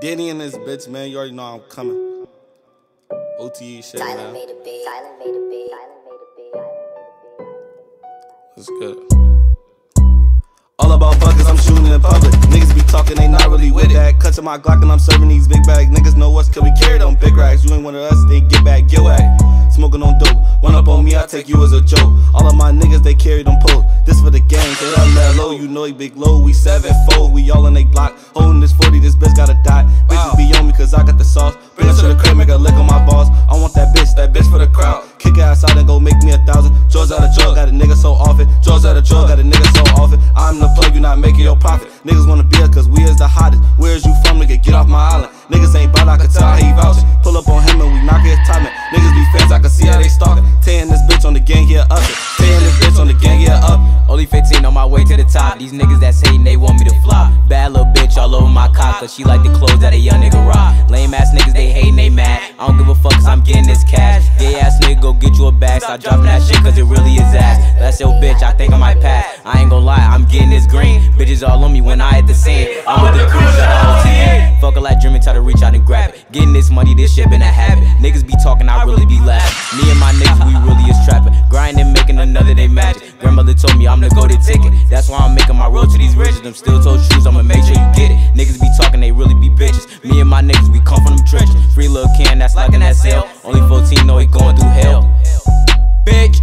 Denny in this bitch, man. You already know I'm coming. OTE shit, man. What's good? All about buckets, I'm shooting in public. Niggas be talking, they not really with that. Cut to my Glock and I'm serving these big bags. Niggas know us, cause we carry them big racks. You ain't one of us, then get back, get whack. Smoking on dope, one up on me, I take you as a joke. All of my niggas, they carry them poles. This for the gang, they up that low. You know he big low, we 7-4. We all in they block, holding this 40, this bitch gotta die. Bitches be on me cause I got the sauce. Bring her to the crib, make her lick on my balls. I want that bitch for the crowd. Kick her ass out and go make me 1,000. Jaws out of jaw, got a nigga so often. Jaws out of jaw, got a nigga so often. I'm the plug, you not making your profit. Niggas wanna be us cause we is the hottest. Where is you from, nigga? Get off my island. Niggas ain't bout, I can tell how he vouchin'. Pull up on him and we knock his timing. Niggas be fans, I can see how they stalkin'. Tayin' this bitch on the gang, yeah, up it. Tayin' this bitch on the gang, yeah, up. Only 15 on my way to the top. These niggas that's hating, they want me to flop. Bad little bitch all over my cock, cause she like the clothes that a young nigga rock. Lame ass niggas, they hating, they mad. I don't give a fuck cause I'm getting this cash. Gay ass nigga, go get you a bag. Stop dropping that shit cause it really is ass. That's your bitch, I think I might pass. I ain't gon' lie, I'm getting this green. Bitches all on me when I hit the scene. I'm with the crew, shut up, OTE. Fuck a like Jimmy, try to reach out and grab it. Getting this money, this shit been a habit. Niggas be talking, I really be laughing. Me and my niggas, we really is trapping. Grinding, making another day magic. Grandmother told me I'm the go-to ticket. That's why I'm making my road to these riches. Them steel-toe shoes, I'ma make sure you get it. Niggas be talking, they really be bitches. Me and my niggas, we come from them trenches. Free little can, that's like an SL. Only 14, know he going through hell. Bitch.